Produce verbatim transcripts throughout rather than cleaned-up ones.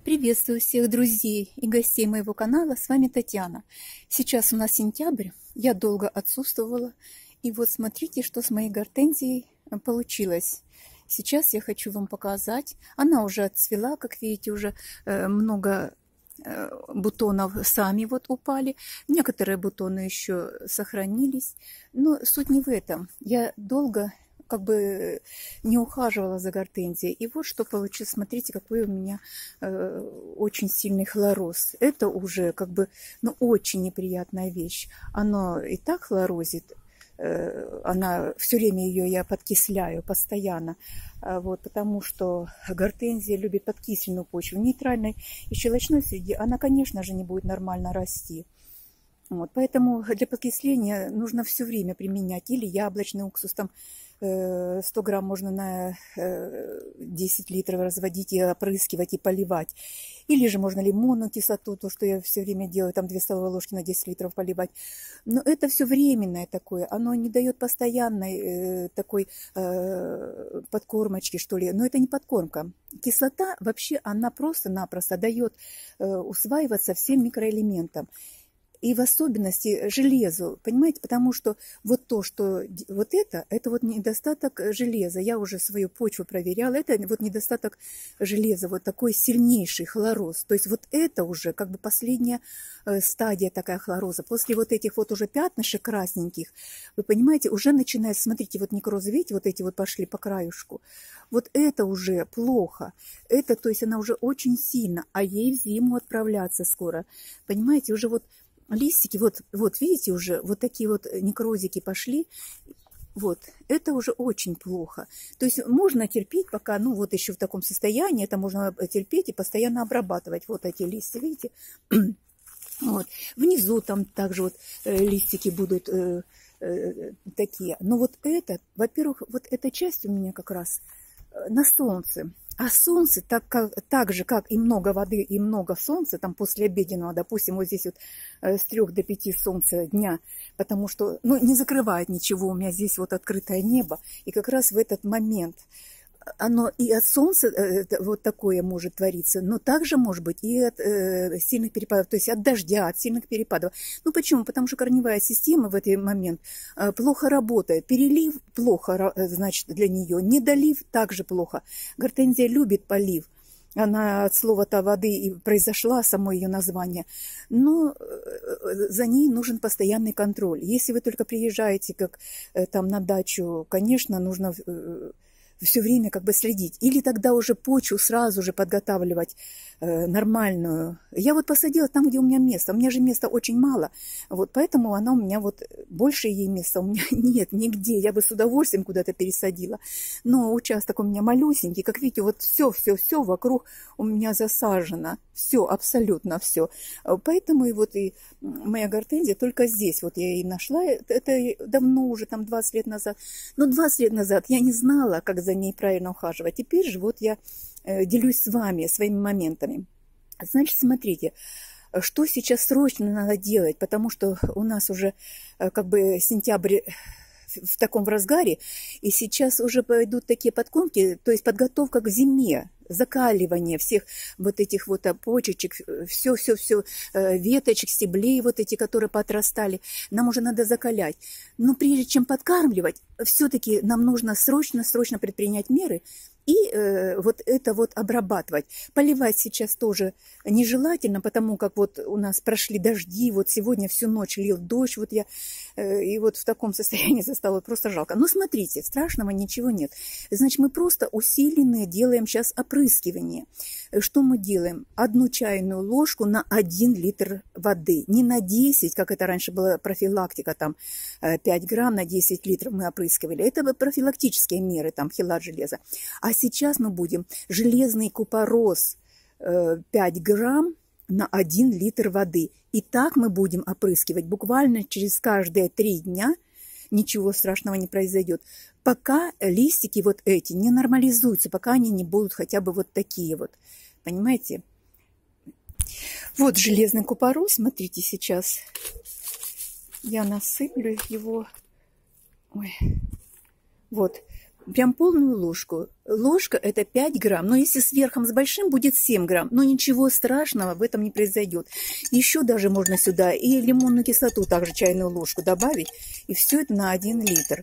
Приветствую всех друзей и гостей моего канала, с вами Татьяна. Сейчас у нас сентябрь, я долго отсутствовала, и вот смотрите, что с моей гортензией получилось. Сейчас я хочу вам показать, она уже отцвела, как видите, уже много бутонов сами вот упали, некоторые бутоны еще сохранились, но суть не в этом. Я долго как бы не ухаживала за гортензией. И вот что получилось. Смотрите, какой у меня э, очень сильный хлороз. Это уже как бы, ну, очень неприятная вещь. Оно и так хлорозит. Э, она, все время ее я подкисляю постоянно. А вот, потому что гортензия любит подкисленную почву. В нейтральной и щелочной среде она, конечно же, не будет нормально расти. Вот, поэтому для подкисления нужно все время применять или яблочный уксус, там сто грамм можно на десять литров разводить и опрыскивать и поливать. Или же можно лимонную кислоту, то, что я все время делаю, там две столовые ложки на десять литров поливать. Но это все временное такое, оно не дает постоянной э, такой э, подкормочки, что ли. Но это не подкормка. Кислота вообще, она просто-напросто дает э, усваиваться всем микроэлементам. И в особенности железу, понимаете, потому что вот то, что вот это, это вот недостаток железа. Я уже свою почву проверяла, это вот недостаток железа, вот такой сильнейший хлороз. То есть вот это уже как бы последняя стадия такая хлороза. После вот этих вот уже пятнышек красненьких, вы понимаете, уже начинает, смотрите, вот некрозы, видите, вот эти вот пошли по краюшку. Вот это уже плохо. Это, то есть она уже очень сильно, а ей в зиму отправляться скоро. Понимаете, уже вот листики, вот, вот видите, уже вот такие вот некрозики пошли. Вот, это уже очень плохо. То есть можно терпеть, пока, ну, вот еще в таком состоянии, это можно терпеть и постоянно обрабатывать. Вот эти листья, видите? Вот. Внизу там также вот листики будут э, э, такие. Но вот это, во-первых, вот эта часть у меня как раз на солнце. А солнце, так, как, так же, как и много воды, и много солнца, там после обеденного, допустим, вот здесь вот с трех до пяти солнца дня, потому что, ну, не закрывает ничего, у меня здесь вот открытое небо, и как раз в этот момент оно и от солнца э, вот такое может твориться, но также может быть и от э, сильных перепадов, то есть от дождя, от сильных перепадов. Ну почему? Потому что корневая система в этот момент э, плохо работает. Перелив плохо, значит, для нее. Недолив также плохо. Гортензия любит полив. Она от слова-то воды и произошла, само ее название. Но за ней нужен постоянный контроль. Если вы только приезжаете как э, там на дачу, конечно, нужно Э, все время как бы следить. Или тогда уже почву сразу же подготавливать э, нормальную. Я вот посадила там, где у меня место. У меня же места очень мало. Вот поэтому она у меня вот, больше ей места у меня нет нигде. Я бы с удовольствием куда-то пересадила. Но участок у меня малюсенький. Как видите, вот все, все, все вокруг у меня засажено. Все, абсолютно все. Поэтому и вот и моя гортензия только здесь. Вот я и нашла. Это давно уже, там двадцать лет назад. Но двадцать лет назад я не знала, как за ней правильно ухаживать. Теперь же вот я э, делюсь с вами своими моментами. Значит, смотрите, что сейчас срочно надо делать, потому что у нас уже э, как бы сентябрь в таком в разгаре, и сейчас уже пойдут такие подкормки, то есть подготовка к зиме, закаливание всех вот этих вот почечек, все-все-все, веточек, стеблей вот эти, которые поотрастали, нам уже надо закалять. Но прежде чем подкармливать, все-таки нам нужно срочно-срочно предпринять меры и э, вот это вот обрабатывать. Поливать сейчас тоже нежелательно, потому как вот у нас прошли дожди, вот сегодня всю ночь лил дождь, вот я э, и вот в таком состоянии застала, просто жалко. Но смотрите, страшного ничего нет. Значит, мы просто усиленные делаем сейчас опрыскивание. Что мы делаем? Одну чайную ложку на один литр воды. Не на десять, как это раньше была профилактика, там пять грамм на десять литров мы опрыскивали. Это профилактические меры, там хелат железа. А сейчас мы будем железный купорос пять грамм на один литр воды. И так мы будем опрыскивать буквально через каждые три дня. Ничего страшного не произойдет. Пока листики вот эти не нормализуются, пока они не будут хотя бы вот такие вот. Понимаете? Вот железный купорос, смотрите, сейчас я насыплю его. Ой. Вот. прям полную ложку. Ложка это пять грамм, но если с верхом с большим будет семь грамм, но ничего страшного в этом не произойдет. Еще даже можно сюда и лимонную кислоту, также чайную ложку добавить, и все это на один литр.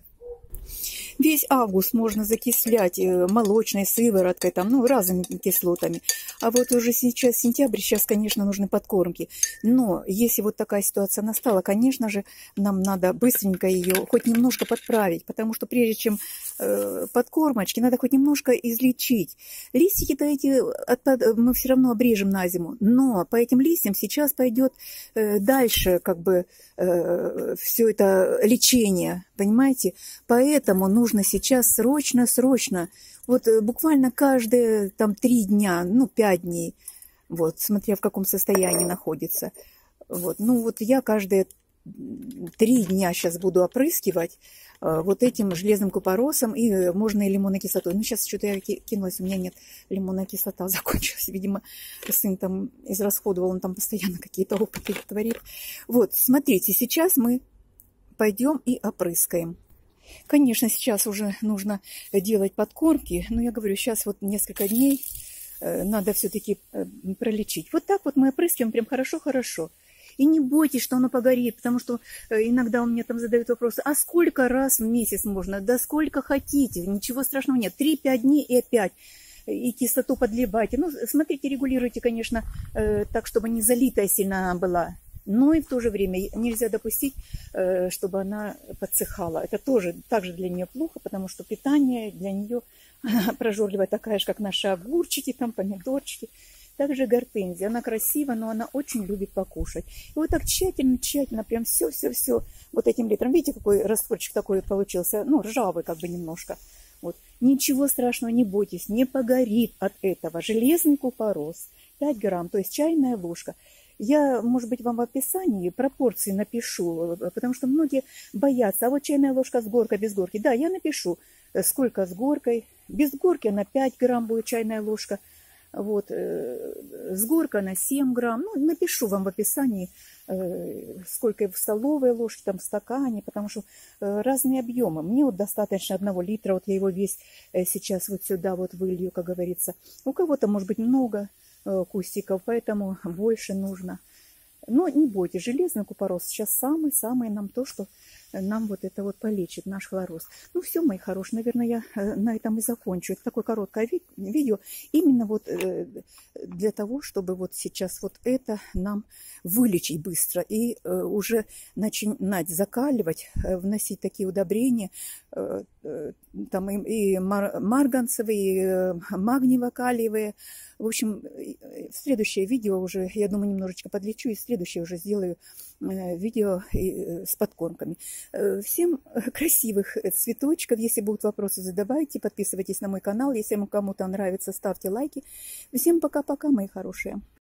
Весь август можно закислять молочной сывороткой, там, ну, разными кислотами. А вот уже сейчас сентябрь, сейчас, конечно, нужны подкормки. Но если вот такая ситуация настала, конечно же, нам надо быстренько ее хоть немножко подправить, потому что прежде чем э, подкормочки, надо хоть немножко излечить. Листики-то эти мы все равно обрежем на зиму, но по этим листьям сейчас пойдет э, дальше, как бы, э, все это лечение, понимаете? Поэтому нужно нужно сейчас срочно-срочно, вот буквально каждые там три дня, ну, пять дней, вот, смотря в каком состоянии находится. Вот, ну, вот я каждые три дня сейчас буду опрыскивать э, вот этим железным купоросом, и можно и лимонной кислотой. Ну, сейчас что-то я кинулась, у меня нет, лимонная кислота закончилась. Видимо, сын там израсходовал, он там постоянно какие-то опыты творит. Вот, смотрите, сейчас мы пойдем и опрыскаем. Конечно, сейчас уже нужно делать подкормки, но я говорю, сейчас вот несколько дней надо все-таки пролечить. Вот так вот мы опрыскиваем прям хорошо-хорошо. И не бойтесь, что оно погорит, потому что иногда у меня там задают вопросы, а сколько раз в месяц можно? Да сколько хотите, ничего страшного нет. три-пять дней и опять. И кислоту подливайте. Ну, смотрите, регулируйте, конечно, так, чтобы не залитая сильно она была. Но и в то же время нельзя допустить, чтобы она подсыхала. Это тоже также для нее плохо, потому что питание для нее прожорливая, такая же, как наши огурчики, там, помидорчики. Также гортензия. Она красива, но она очень любит покушать. И вот так тщательно-тщательно, прям все-все-все вот этим литром. Видите, какой растворчик такой получился? Ну, ржавый как бы немножко. Вот. Ничего страшного, не бойтесь, не погорит от этого. Железный купорос, пять грамм, то есть чайная ложка. Я, может быть, вам в описании пропорции напишу, потому что многие боятся. А вот чайная ложка с горкой, без горки. Да, я напишу, сколько с горкой. Без горки она пять грамм будет чайная ложка. Вот, с горкой она семь грамм. Ну, напишу вам в описании, сколько в столовой ложке, там, в стакане, потому что разные объемы. Мне вот достаточно одного литра, вот я его весь сейчас вот сюда вот вылью, как говорится. У кого-то, может быть, много кустиков, поэтому больше нужно. Но не бойтесь, железный купорос сейчас самый-самый нам то, что нам вот это вот полечит, наш хлороз. Ну все, мои хорошие, наверное, я на этом и закончу. Это такое короткое ви видео, именно вот для того, чтобы вот сейчас вот это нам вылечить быстро и уже начинать закаливать, вносить такие удобрения, там и марганцевые, и магниево-калиевые. В общем, в следующее видео уже, я думаю, немножечко подлечу, и в следующее уже сделаю видео с подкормками. Всем красивых цветочков. Если будут вопросы, задавайте. Подписывайтесь на мой канал. Если кому-то нравится, ставьте лайки. Всем пока-пока, мои хорошие.